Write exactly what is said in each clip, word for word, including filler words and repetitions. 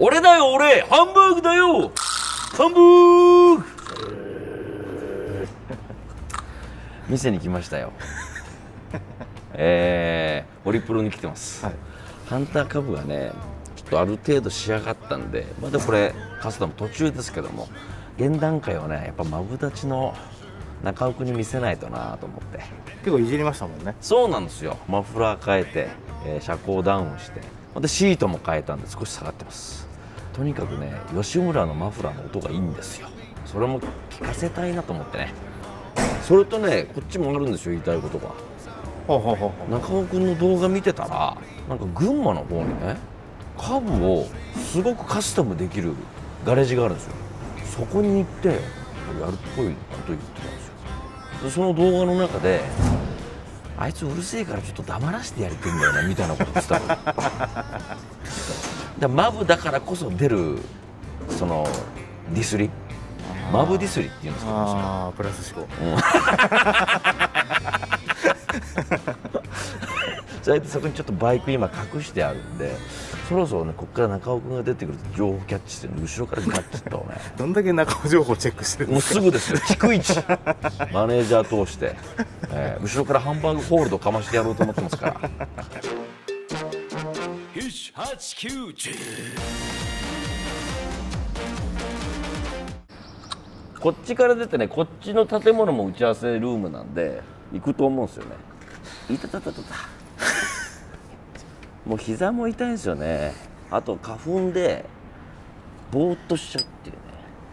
俺だよ俺、ハンバーグだよ、ハンバーグ。店に来ましたよ。えー、ホリプロに来てます、はい、ハンターカブがねちょっとある程度仕上がったんで、まだこれカスタム途中ですけども、現段階はねやっぱマブダチの中奥に見せないとなと思って。 結構いじりましたもんね。 そうなんですよ。マフラー変えて、えー、車高ダウンして、でシートも変えたんで少し下がってます。とにかくね吉村のマフラーの音がいいんですよ。それも聞かせたいなと思ってね。それとねこっちもあるんですよ、言いたいことが。中尾君の動画見てたらなんか群馬の方にねカブをすごくカスタムできるガレージがあるんですよ。そこに行ってやるっぽいこと言ってたんですよ。でその動画の中であいつうるせえからちょっと黙らせてやりてんだよなみたいなこと言ってたの。だマブだからこそ出るそのディスり、マブディスりっていうんですか。 ああプラス思考、うんそれでそこにちょっとバイク今隠してあるんで、そろそろねここから中尾君が出てくると情報キャッチして後ろからガッチッとねどんだけ中尾情報チェックしてるんですか。 もうすぐですよ、逐一マネージャー通して、えー、後ろからハンバーグホールドかましてやろうと思ってますから。よしはちきゅうじゅう、こっちから出てねこっちの建物も打ち合わせルームなんで行くと思うんですよね。いたたたたたもう膝も痛いんですよね。あと花粉でぼーっとしちゃうっていうね。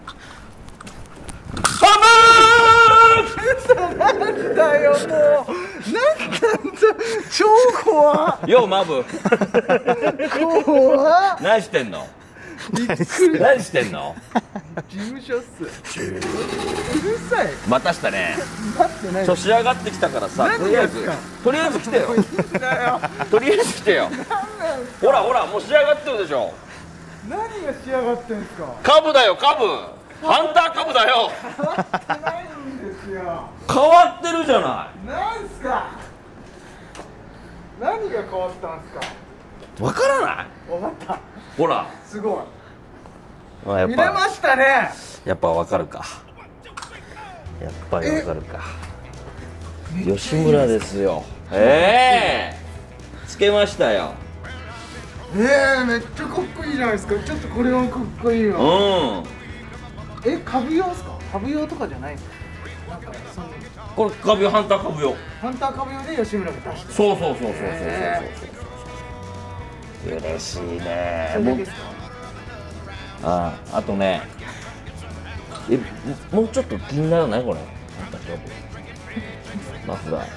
なんだよもう、なんなんだ超怖っ。 ようマブ怖っ。 何してんの。 びっくり。 何してんの。 事務所っす。うるさい。 またしたね。 待ってない。 調子上がってきたからさ、とりあえずとりあえず来てよ。とりあえず来てよ。ほらほらもう仕上がってるでしょ。 何が仕上がってんすか。 カブだよカブ。ハンターカブだよ。 変わってないんですよ。 変わってるじゃない。 なんすか。何が変わったんすか。 わからない。 わかった。 ほら。 すごい。 あやっぱ見れましたね。 やっぱわかるか。やっぱりわかるか。吉村ですよ。ええー、つけましたよ。 ええー、めっちゃかっこいいじゃないですか。ちょっとこれはかっこいいわ。うん。え、株用ですか。株用とかじゃないんですか。なんかそのこれ株用、ハンター株用。 ハンター株用で吉村が出して。 そうそうそうそうそうそうそう。嬉しいね。 それですか。 ああ、あとね。え、もうちょっと気にならないこれ。マフラー。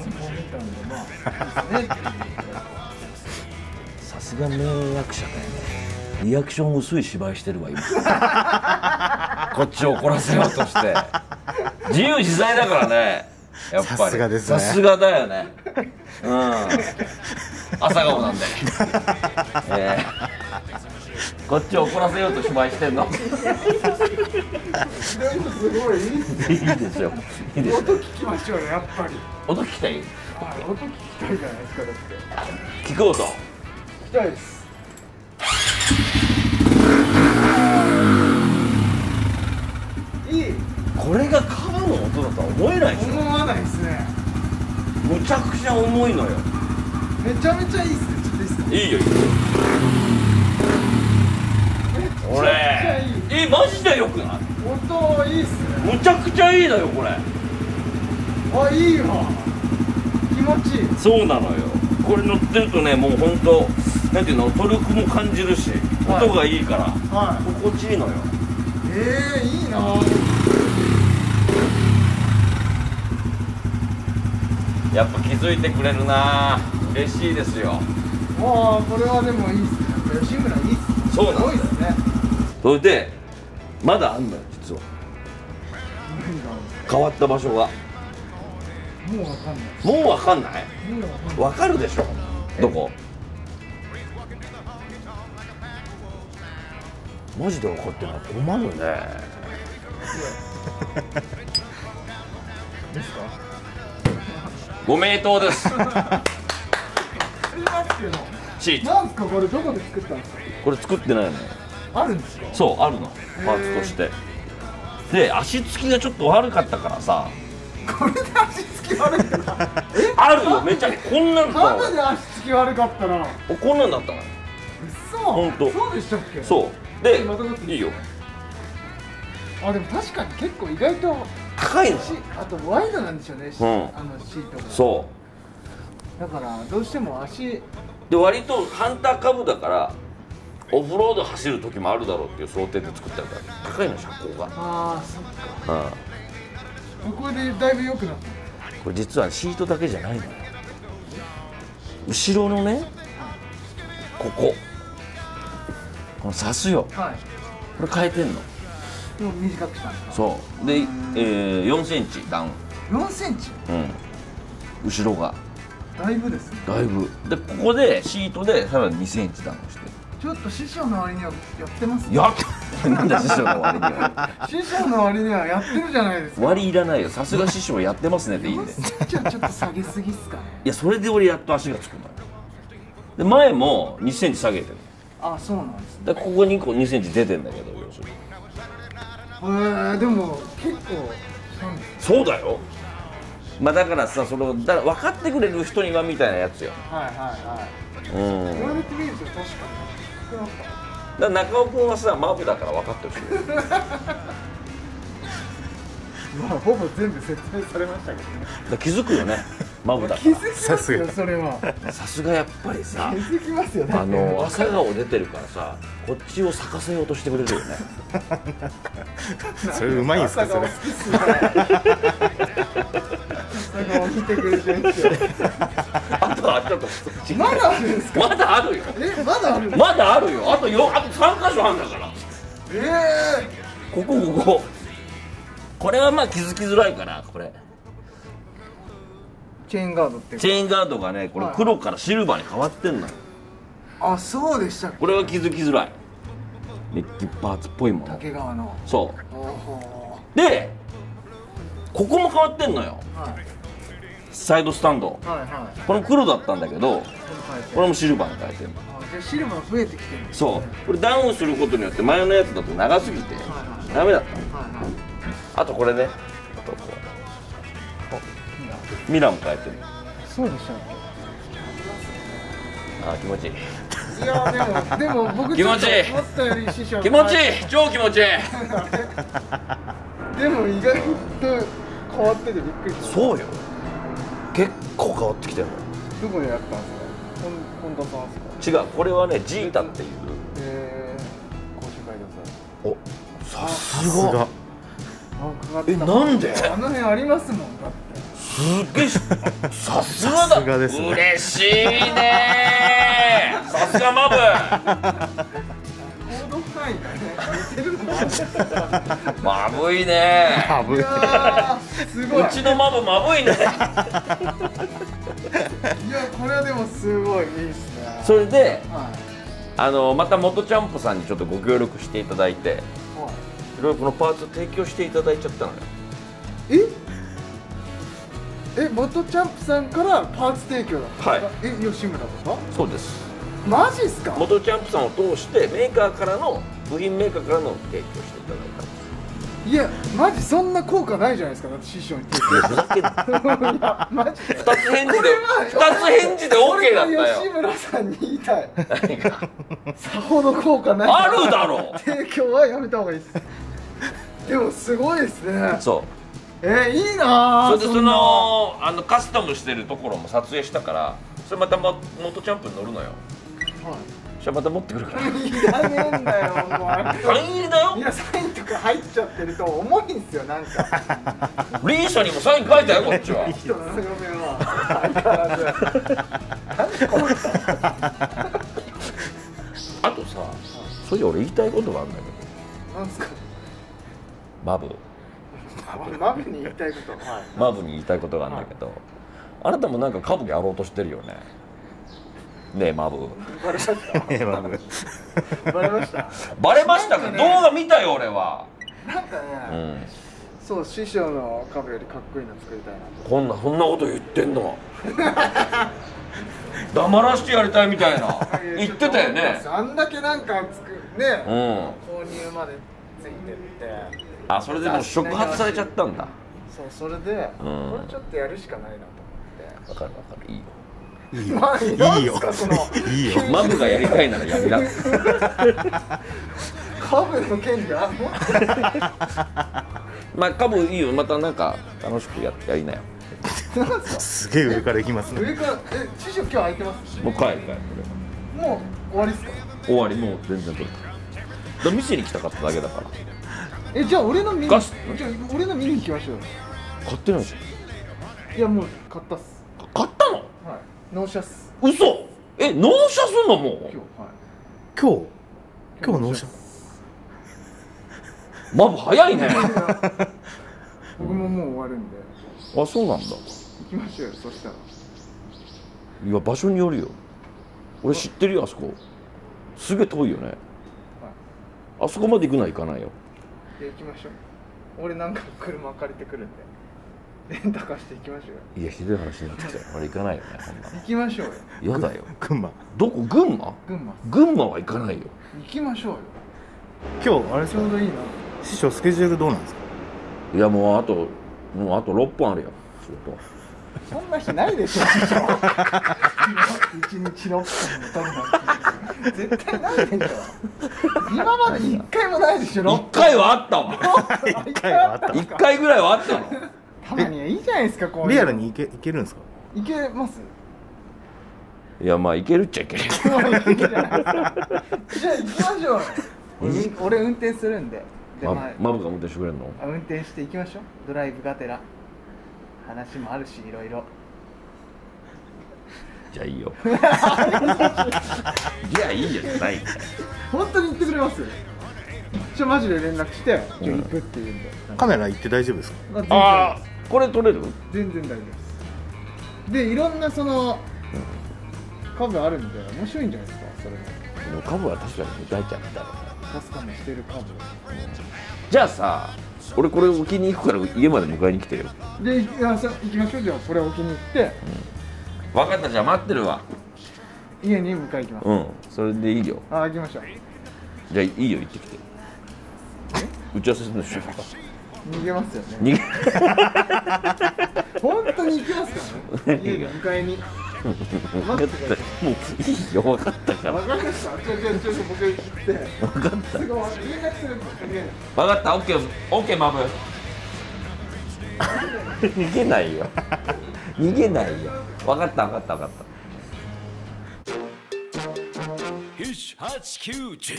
さすが名役者だよね。リアクション薄い芝居してるわ今。こっちを怒らせようとして。自由自在だからね。やっぱり。さすがですね。さすがだよね。うん。朝顔なんで。えー、こっちを怒らせようと芝居してんの。でもすごいいいっすね。 いいですよ。いいです。 音聞きましょうねやっぱり。 音聞きたい？ はい、音聞きたいじゃないですかだって。 聞く音。聞きたいです。いい。 これがカバの音だとは思えないでしょ。 思わないですね。 むちゃくちゃ重いのよ。 めちゃめちゃいいっすね。ちょっといいっすか。 いいよいいよ。これえマジでよくない？ 音いいっすね。 むちゃくちゃいいのよこれ。 あ、いいわ。気持ちいい。 そうなのよ。これ乗ってるとねもう本当なんていうのトルクも感じるし、はい、音がいいから、はい、心地いいのよ。 ええー、いいな。 やっぱ気づいてくれるな。嬉しいですよ。 ああこれはでもいいっすね。吉村いいっすね。 そうなんですすね。 それでまだあんのよ実は。変わった場所が。 もうわかんない。 もうわかんない。わかるでしょ。どこ？マジで分かってない。困るね。 ですか？ ご名答です。 すいますけど。 シート。 なんすかこれどこで作ったんですか？ これ作ってないのよ。 あるんですか？ そうあるのパーツとして。で足つきがちょっと悪かったからさ。 これで足つき悪いんだ。えあるよめちゃこんなんだなんで足つき悪かったらこんなんだったの。 嘘。 ほんとそうでしたっけ？ そうでいいよ。 あでも確かに結構意外と高いの。 あとワイドなんでしょうね、 うん、 あのシートが。 そうだからどうしても足で割とハンター株だからオフロード走る時もあるだろうっていう想定で作ってあるから高いの車高が。 ああそっか。うん、これでだいぶ良くなった。 これ実はシートだけじゃないのよ。後ろのねこここのサスよ、はい、これ変えてんの。 もう短くしたんですか？ そうで、えー、よんセンチダウン。 よんセンチ？ うん後ろがだいぶですね。 だいぶでここでシートでさらににセンチダウンして。 ちょっと師匠の割にはやってますね。 やってなんだ師匠の割には師匠の割にはやってるじゃないですか。 割いらないよ。さすが師匠やってますねっていいね。 じゃあちょっと下げすぎっすかね。 いやそれで俺やっと足がつくのよ。で前もにセンチ下げてる。 あそうなんですね。 でここにこにセンチ出てんだけど要するに。 えー、でも結構そうだよ。まあだからさそのだから分かってくれる人にはみたいなやつよ。 はいはいはい。 うん言われてみると確かに低くなった。 だから中尾君はさマブだから分かってるしまあほぼ全部説明されましたけどね。 だ気づくよねマブだから。 気づきますよそれは。 さすがやっぱりさ気づきますよね。 あの朝顔出てるからさこっちを咲かせようとしてくれるよねそれうまいんすかそれ。 朝顔見てくれてるんですよ。 あとはちょっとまだあるんですか？ まだあるよ。 えまだあるんですか？ まだあるよ。あとよあとさん箇所あるんだから。 ええー、こここここれはまあ気づきづらいかな。これチェーンガードってチェーンガードがねこれ黒からシルバーに変わってんのよ。 あそうでしたっけ？ これは気づきづらい。メッキパーツっぽいもの。 竹川のそうでここも変わってんのよ、はい、サイドスタンド、はいはい、これも黒だったんだけどこれもシルバーに変えてるの。 じゃあシルバー増えてきてるんですね。 そうこれダウンすることによって前のやつだと長すぎてダメだったの、はいはい、あとこれねあとこうミラーも変えてる。 そうでしたね。 あ気持ちいい。 いやでもでも僕気持ちいい。 思ったより師匠気持ちいい超気持ちいいでも意外と変わっててびっくりした。 そうよ結構変わってきてるの。 どこでやったんですか？本田さんですか？ 違うこれはねジータっていうえー、講習会でおさすがえなんであの辺ありますもんだってすっげえさすがだ嬉しいねさすがマブ行動範囲がね似てるのもあるまぶいねまぶいすごい。 うちのマブまぶいねいやこれはでもすごいいいっすね。 それで、はい、あのまた元チャンプさんにちょっとご協力していただいて、はい、いろいろこのパーツを提供していただいちゃったのよ。 ええ元チャンプさんからパーツ提供だったんですか？はい、え吉村ですか？ そうです。 マジっすか？ 元チャンプさんを通してメーカーからの部品メーカーからの提供していただいたんです。 いやマジそんな効果ないじゃないですか。だって師匠に提供ふざけんないやマジでふたつ返事でふたつ返事で オーケー だったよ。 吉村さんに言いたい何がさほど効果ないあるだろう提供はやめた方がいいですでもすごいですね。 そうえー、いいなそれでそのあのカスタムしてるところも撮影したからそれまた元チャンプに乗るのよ。はいそれまた持ってくるからいらねえんだよもうサイン入りだよ。 いやサインとか入っちゃってると重いんですよなんかリーシャにもサイン書いたよこっちは人の嫁は相変わらず何でこの人あとさそういう俺言いたいことがあるんだけど。 なんですか？ マブマブに言いたいこと、はい、 マブに言いたいことがあるんだけど、はい、あなたもなんか歌舞伎やろうとしてるよね。ねえマブバレましたバレましたバレましたか、ね、動画見たよ俺は。 なんかね、うん、そう師匠のカブよりかっこいいの作りたいなと。 こんなそんなこと言ってんの黙らしてやりたいみたいな言ってたよね。 あんだけなんかつくね、 うん購入までついてって、 あ、それでもう触発されちゃったんだ。 そう、それで、 うんこれちょっとやるしかないなとわかるわかる、いいよ。 いいよ思って。まあ、いいよそのいいよマブがやりたいならやりな。 カブの権利あんの？ まあカブいいよ、またなんか楽しくややりなよ。 なんですか？ すげえ上から行きますね。 上からえ師匠今日空いてます？ もう帰る帰る、こもう終わりですか？ れ終わり、もう全然取れた。だから店に来たかっただけだから。 えじゃあ俺の見にガスじゃあ俺の見に行きましょうよ。 買ってないじいやもう買ったっす。 ゃん。買ったの？ はい。納車っす。 嘘。え、納車すんのもう？ 今日はい。 今日今日納車。 マブ早いね。 僕ももう終わるんであ、そうなんだ。 行きましょうよ。そしたら。 いや、場所によるよ。俺知ってるよ、あそこ。すげえ遠いよね。あそこまで行くのは行かないよ。 で行きましょう。俺なんか車借りてくるんでレンタカーして行きましょうよ。 いや、ひどい話になってきたよ。俺行かないよね、こんな行きましょうよ。 の。やだよ。 群馬。 どこ？群馬？ 群馬群馬は行かないよ。 行きましょうよ。 今日あれですかちょうどいいな。 師匠スケジュールどうなんですか？ いや、もうあともうあとろっぽんあるよ、仕事。 そんな日ないでしょ。師匠一日ろっぽんも取るなんて絶対ないでしょ。今まで一回もないでしょ。 一回はあったわ。 一回はあった。 一回ぐらいはあったの。 たまにはいいじゃないですか。こういうのリアルに行け行けるんですか？ 行けます？ いや、まあ行けるっちゃいける。 もう行けるじゃないですか。じゃあ行きましょう。俺俺運転するんで。でままあマブが運転してくれるの？ あ運転して行きましょう。ドライブがてら話もあるし、いろいろ。 じゃあいいよ。じゃあいいよじゃない。 本当に言ってくれます？じゃあマジで連絡して今日行くっていうんで、 カメラ行って大丈夫ですか？ まあ全然ああ、これ撮れる？ 全然大丈夫です。でいろんなその株あるんで面白いんじゃないですか。それもでもカブは確かに大ちゃんみたいだね。 カスタムしてる株じゃあさ、俺これ置きに行くから家まで迎えに来てよ。 でいやさ行きましょう。じゃあこれ置きに行って分かった、じゃあ待ってるわ。 家に迎え行きます。 うん、それでいいよ。 あ行きましょう。 じゃあいいよ、行ってきて。打ち合わせするの一緒だから。 逃げますよね。 逃げ本当に行きますからね。家に迎えに。待ってください。 もういいよ、分かったから。 わかりました。ちょちょちょ僕行って。 分かったすぐ連絡するんですよね。 分かった、オッケー、オッケー、マブ。逃げないよ。逃げないよ。分かった、分かった、分かった。よし、はち、きゅう、じゅう。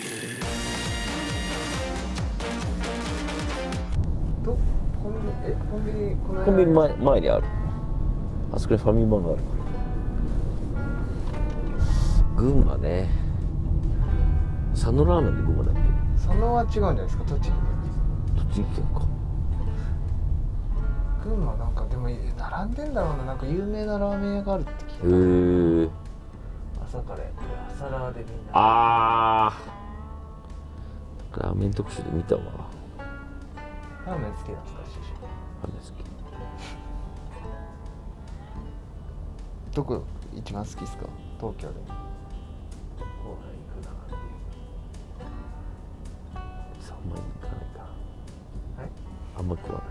とコンビニえコンビニこの間コンビニ前前にある。あそこにファミマがある。群馬ね。佐野ラーメンで群馬だっけ？ 佐野は違うんじゃないですか。栃木。 栃木県か。 群馬なんかでも並んでんだろうな。なんか有名なラーメン屋があるって聞いた。 へえ。 朝カレー朝ラーでみんな。 ああ。ラーメン特集で見たわ。 ラーメン好きなんですか師匠。 ラーメン好き。 どこ一番好きですか？東京で。後輩行くなっていう。 さんまん円いかないか。 はい。 あんま食わ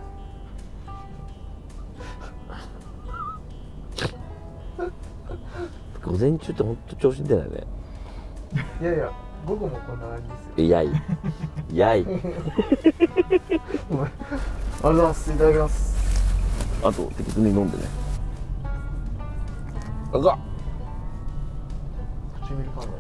ない。午前中って本当調子出ないね。 いやいや僕もこんな感じですよ。 やい。やい。 ありがとうございます。いただきます。 あと適当に飲んでね。あが。 唇噛んだやつか。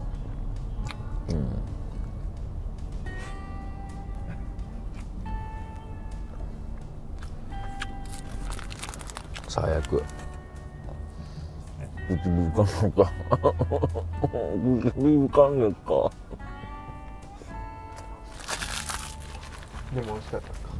うん。最悪。うちぶかんのか。ぶかんのか。 でも美味しかったですか。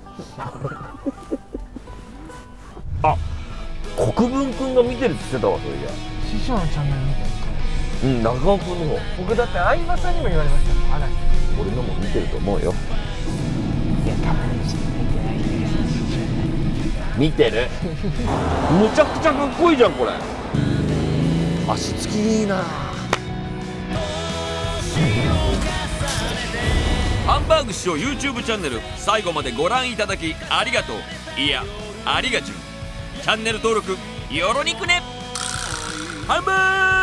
あ、国分くんが見てるって言ってたわ、それじゃ。 師匠のチャンネル見てるんですか。 うん、長尾くんの方。 僕だって相葉さんにも言われました。あら。 俺のも見てると思うよ。 いや多分見てないです。 見てる。むちゃくちゃかっこいいじゃんこれ。足つきいいな。 ンバーグ師匠 YouTube チャンネル最後までご覧いただきありがとう、いやありがちゅう。チャンネル登録よろにくね。ハンバーグ